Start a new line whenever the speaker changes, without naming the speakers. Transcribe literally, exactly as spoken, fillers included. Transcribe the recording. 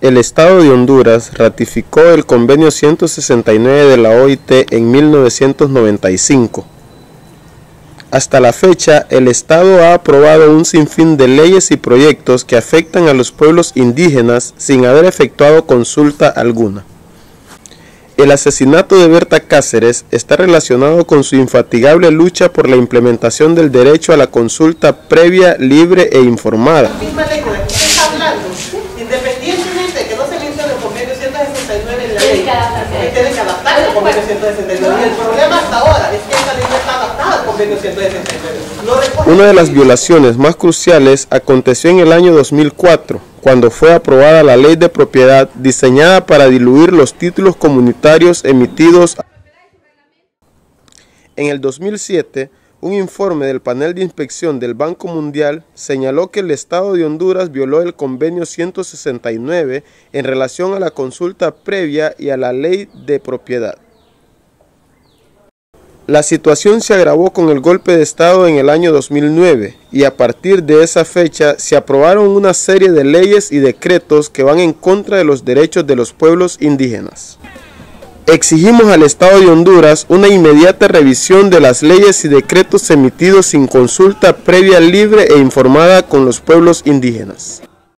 El Estado de Honduras ratificó el Convenio ciento sesenta y nueve de la O I T en mil novecientos noventa y cinco. Hasta la fecha, el Estado ha aprobado un sinfín de leyes y proyectos que afectan a los pueblos indígenas sin haber efectuado consulta alguna. El asesinato de Berta Cáceres está relacionado con su infatigable lucha por la implementación del derecho a la consulta previa, libre e informada.
La misma ley de la que se está hablando, independientemente de que no se mencione el convenio ciento sesenta y nueve en la ley, que tiene que adaptarse al convenio ciento sesenta y nueve. Y el problema hasta ahora es que esta ley no está adaptada al convenio ciento sesenta y nueve. No recoge...
Una de las violaciones más cruciales aconteció en el año dos mil cuatro, cuando fue aprobada la ley de propiedad diseñada para diluir los títulos comunitarios emitidos. En el dos mil siete, un informe del panel de inspección del Banco Mundial señaló que el Estado de Honduras violó el Convenio ciento sesenta y nueve en relación a la consulta previa y a la ley de propiedad. La situación se agravó con el golpe de Estado en el año dos mil nueve y a partir de esa fecha se aprobaron una serie de leyes y decretos que van en contra de los derechos de los pueblos indígenas. Exigimos al Estado de Honduras una inmediata revisión de las leyes y decretos emitidos sin consulta previa, libre e informada con los pueblos indígenas.